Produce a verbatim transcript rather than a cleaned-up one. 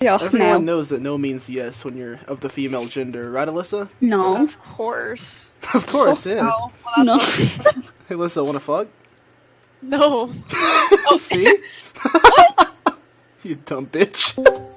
Yeah, Everyone no. knows that no means yes when you're of the female gender, right, Alyssa? No. Of course. Of course, yeah. Oh, well, No. Hey, Alyssa, wanna fuck? no. See? You dumb bitch.